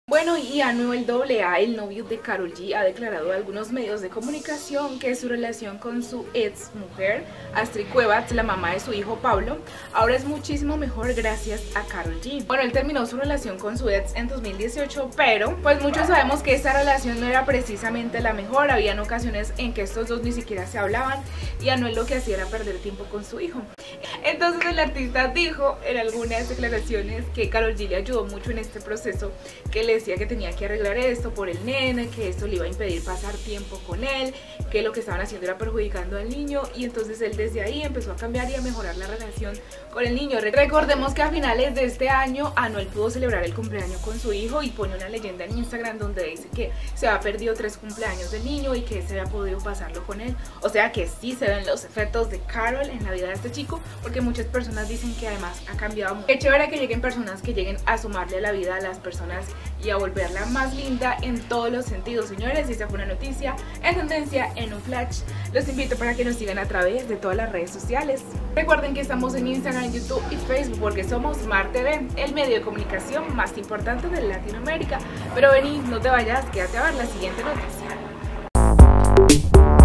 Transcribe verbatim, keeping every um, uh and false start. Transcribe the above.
Bueno, y Anuel doble A, el novio de Karol G, ha declarado a algunos medios de comunicación que su relación con su ex mujer, Astrid Cuevas, la mamá de su hijo Pablo, ahora es muchísimo mejor gracias a Karol G. Bueno, él terminó su relación con su ex en dos mil dieciocho, pero pues muchos sabemos que esta relación no era precisamente la mejor. Habían ocasiones en que estos dos ni siquiera se hablaban y Anuel lo que hacía era perder tiempo con su hijo. Entonces el artista dijo en algunas declaraciones que Karol G le ayudó mucho en este proceso, que le decía que tenía que arreglar esto por el nene, que esto le iba a impedir pasar tiempo con él, que lo que estaban haciendo era perjudicando al niño, y entonces él desde ahí empezó a cambiar y a mejorar la relación con el niño. Recordemos que a finales de este año Anuel pudo celebrar el cumpleaños con su hijo y pone una leyenda en Instagram donde dice que se había perdido tres cumpleaños del niño y que se había podido pasarlo con él. O sea que sí se ven los efectos de Karol en la vida de este chico, porque muchas personas dicen que además ha cambiado mucho. Qué chévere que lleguen personas que lleguen a sumarle a la vida a las personas y a volverla más linda en todos los sentidos. Señores, esta fue una noticia en tendencia en un flash. Los invito para que nos sigan a través de todas las redes sociales. Recuerden que estamos en Instagram, YouTube y Facebook porque somos Mar T V, el medio de comunicación más importante de Latinoamérica. Pero vení, no te vayas, quédate a ver la siguiente noticia.